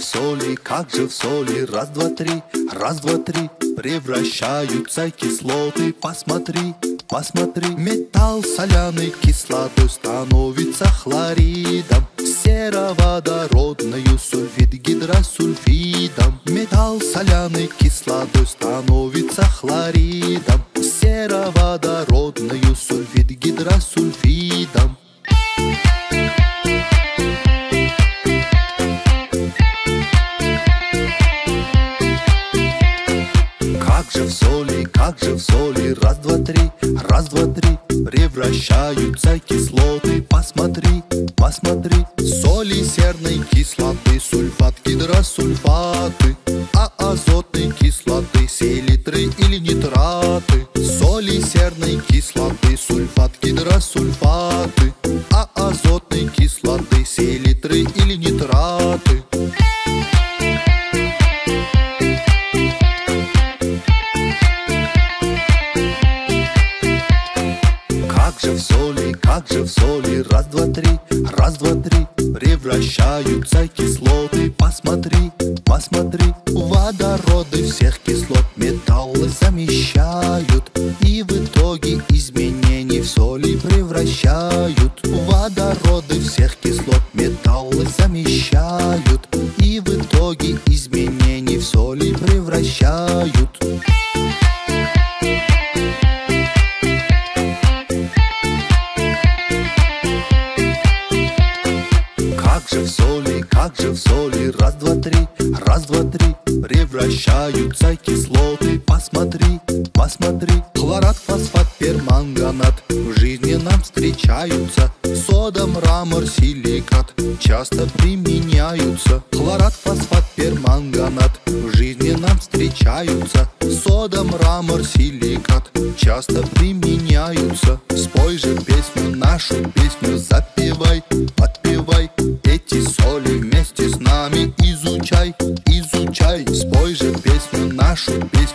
как же в соли, раз, два, три, превращаются кислоты. Посмотри, посмотри, металл соляный кислотой становится хлоридом, сероводородную сульфид гидросульфидом. Металл соляный кислотой становится хлоридом, сероводородную сульфид гидросульфидом. Как же в соли, раз, два, три, превращаются кислоты. Посмотри, посмотри, соли серной кислоты, сульфат, гидросульфаты, а азотной кислоты селитры или нитраты. Соли серной кислоты, сульфат, гидросульфаты, а азотной кислоты селитры или нитраты. Как же в соли, раз, два, три, превращаются кислоты. Посмотри, посмотри, водороды всех кислот металлы замещают, и в итоге изменений в соли превращают. Водороды всех кислот металлы замещают, и в итоге изменений в соли превращают. Как же в соли, раз, два, три, превращаются кислоты. Посмотри, посмотри, хлорат, фосфат, перманганат в жизни нам встречаются. Сода, мрамор, силикат часто применяются. Хлорат, фосфат, перманганат в жизни нам встречаются. Сода, мрамор, силикат часто применяются. Спой же песню, нашу песню запевай, подпевай. Эти соли вместе с нами изучай, изучай. Спой же песню, нашу песню